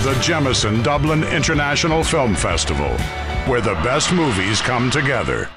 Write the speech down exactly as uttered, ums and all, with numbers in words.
the Jemison Dublin International Film Festival, where the best movies come together.